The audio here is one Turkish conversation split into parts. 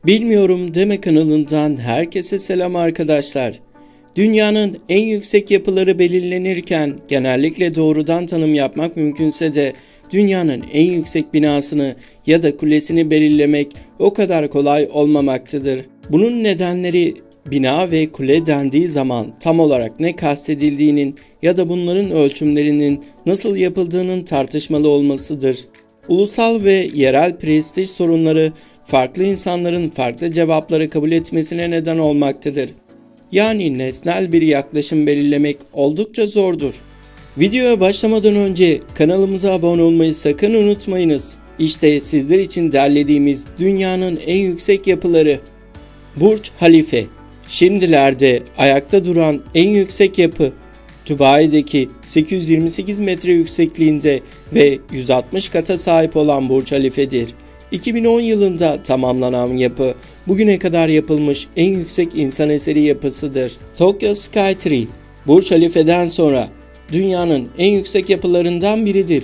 Bilmiyorum Deme kanalından herkese selam arkadaşlar. Dünyanın en yüksek yapıları belirlenirken genellikle doğrudan tanım yapmak mümkünse de dünyanın en yüksek binasını ya da kulesini belirlemek o kadar kolay olmamaktadır. Bunun nedenleri bina ve kule dendiği zaman tam olarak ne kastedildiğinin ya da bunların ölçümlerinin nasıl yapıldığının tartışmalı olmasıdır. Ulusal ve yerel prestij sorunları farklı insanların farklı cevapları kabul etmesine neden olmaktadır. Yani nesnel bir yaklaşım belirlemek oldukça zordur. Videoya başlamadan önce kanalımıza abone olmayı sakın unutmayınız. İşte sizler için derlediğimiz dünyanın en yüksek yapıları. Burç Halife, şimdilerde ayakta duran en yüksek yapı. Dubai'deki 828 metre yüksekliğinde ve 160 kata sahip olan Burç Halife'dir. 2010 yılında tamamlanan yapı, bugüne kadar yapılmış en yüksek insan eseri yapısıdır. Tokyo Skytree, Burç Halife'den sonra dünyanın en yüksek yapılarından biridir.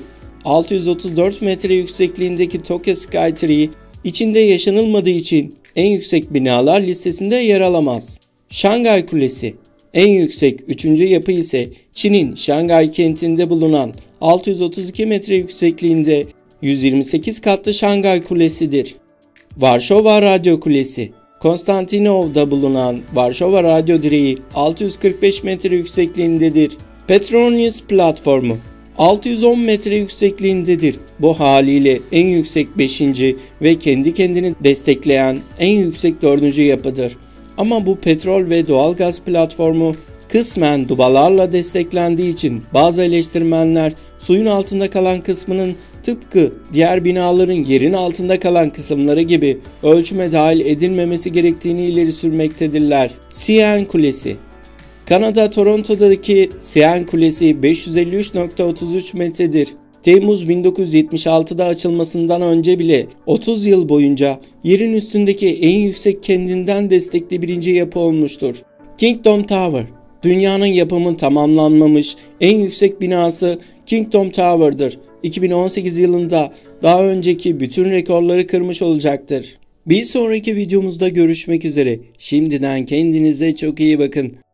634 metre yüksekliğindeki Tokyo Skytree, içinde yaşanılmadığı için en yüksek binalar listesinde yer alamaz. Şangay Kulesi, en yüksek 3. yapı ise Çin'in Şangay kentinde bulunan 632 metre yüksekliğinde 128 katlı Şangay Kulesi'dir. Varşova Radyo Kulesi, Konstantinov'da bulunan Varşova Radyo Direği 645 metre yüksekliğindedir. Petronius Platformu 610 metre yüksekliğindedir. Bu haliyle en yüksek 5. ve kendi kendini destekleyen en yüksek 4. yapıdır. Ama bu petrol ve doğalgaz platformu kısmen dubalarla desteklendiği için bazı eleştirmenler suyun altında kalan kısmının tıpkı diğer binaların yerin altında kalan kısımları gibi ölçüme dahil edilmemesi gerektiğini ileri sürmektedirler. CN Kulesi, Kanada Toronto'daki CN Kulesi 553.33 metredir. Temmuz 1976'da açılmasından önce bile 30 yıl boyunca yerin üstündeki en yüksek kendinden destekli birinci yapı olmuştur. Kingdom Tower, dünyanın yapımı tamamlanmamış en yüksek binası Kingdom Tower'dır. 2018 yılında daha önceki bütün rekorları kırmış olacaktır. Bir sonraki videomuzda görüşmek üzere. Şimdiden kendinize çok iyi bakın.